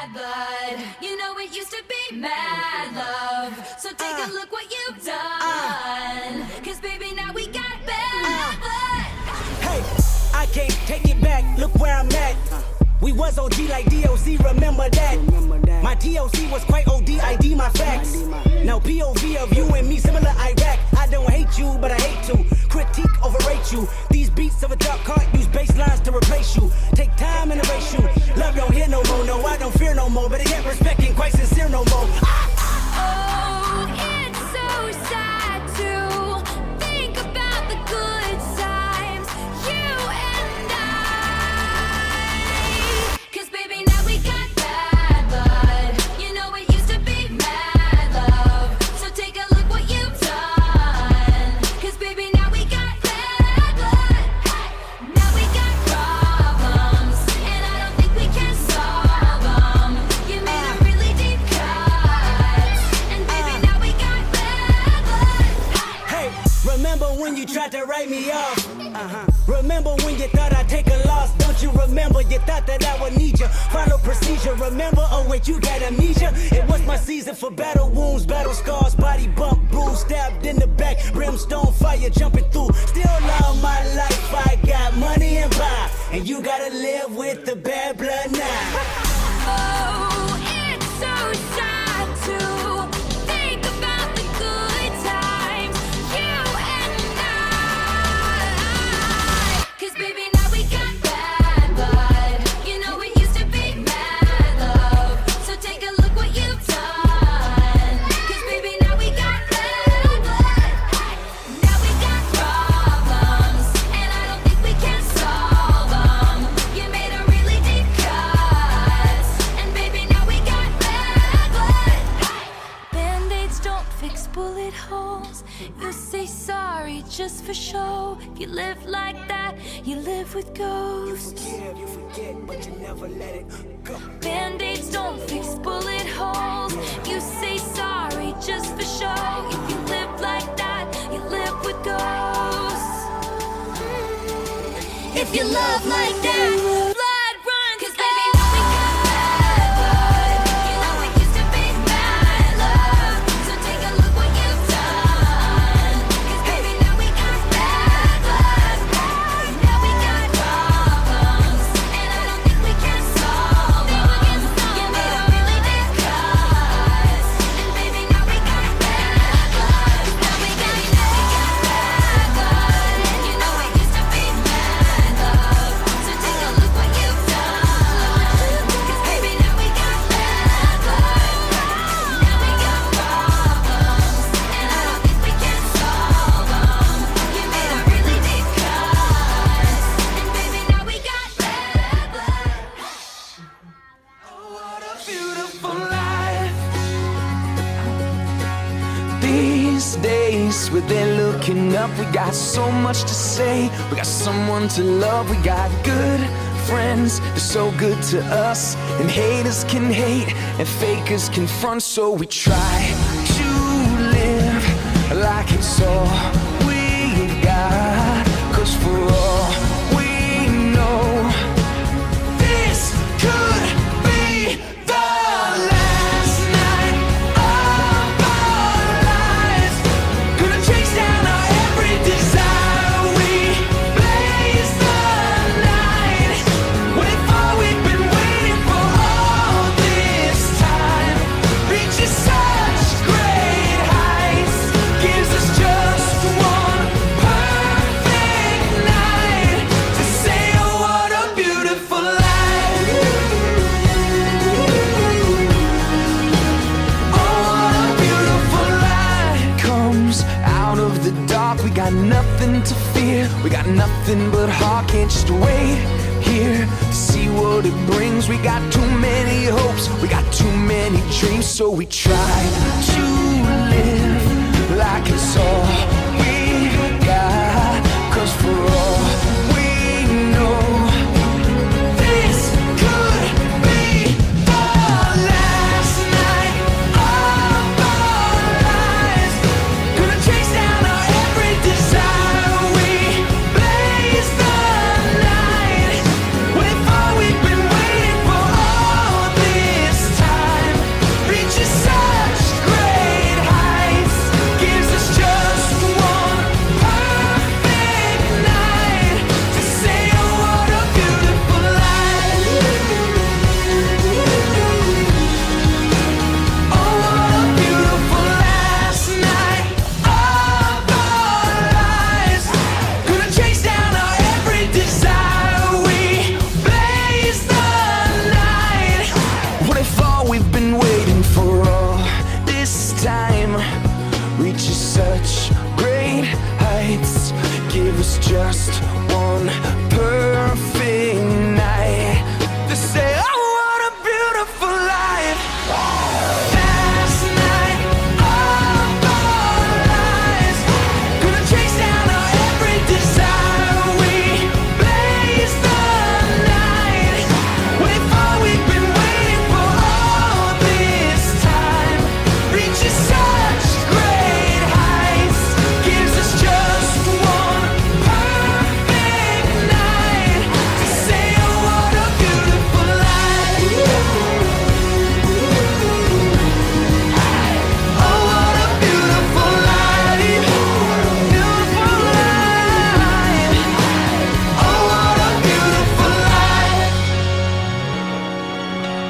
bad blood. You know it used to be mad love. So take a look what you've done. Cause baby, now we got bad blood. Hey, I can't take it back. Look where I'm at. We was OG like DOC, remember that. My TOC was quite OD, ID my facts. Now POV of you and me, similar Iraq. I don't hate you, but I hate to critique, overrate you. These beats of a dark cart use bass lines to replace you. Take time and erase you. Love don't hear no more, no, I don't fear no more. But I get respect ain't quite sincere no more. Oh, it's so sad to think about the good times, you and I. Cause baby, now we got bad blood. You know it used to be mad love. So take a look what you've done. Cause baby, now we got bad blood. Now we got problems, and I don't think we can solve them. You made a really deep cut, and baby, now we got bad blood. Hey, remember when you tried to write me off? Remember when you thought I'd take a loss? Don't you remember you thought that I would need you? Follow procedure, remember? Oh wait, you got amnesia? It was my season for battle wounds, battle scars, body bump, bruise, stabbed in the back, brimstone fire jumping through. Still love my life, I got money and power, and you gotta live with the bad blood now. Oh, it's so sad to think about the good times, you and I. Cause baby, now we got bad blood. You know it used to be mad love. So take a look what you've done. Cause baby, now we got bad blood. Now we got problems, and I don't think we can solve them. You made a really deep cut, and baby, now we got bad blood. Band-aids don't fix bullet holes. You say sorry just for show. If you live like that, you live with ghosts. You forget, but you never let it go. Band-aids don't fix bullet holes. You say sorry just for show. If you live like that, you live with ghosts. If you love like that, blood runs. Cause baby, now we got bad blood. You know it used to be mad love. So take a look what you've done. Cause baby, now we got bad blood. Now we got problems, and I don't think we can solve them. You made a really deep cut, and baby, now we got bad blood. Now we got bad blood. You know it used to be mad love. So take a look what you've done. Cause baby, now we got bad blood. Now we got problems, and I don't think we can solve them. You made a really deep cut, and baby, now we got bad blood. What a beautiful life. These days, we're there looking up. We got so much to say. We got someone to love. We got good friends. They're so good to us. And haters can hate, and fakers can front. So we try to live like it's all we got. Cause for all we know, this could be the last night of our lives. Gonna chase down our every desire. We blaze the night. Wait for, we've been waiting for all this time. Reaches such great heights. Gives us just one perfect night to say, oh, what a beautiful life. Oh, what a beautiful life. Comes out of the dark. We got nothing to fear. We got nothing but heart. Can't just wait here to see what it brings. We got too many hopes. We got too many dreams. So we try to live like it's all we got. Cause for all we know, this could be the last night of our lives. Gonna chase down our every desire. We blaze the night. Wait for, we've been waiting for all this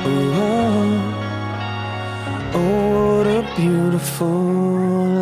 Oh, oh, what a beautiful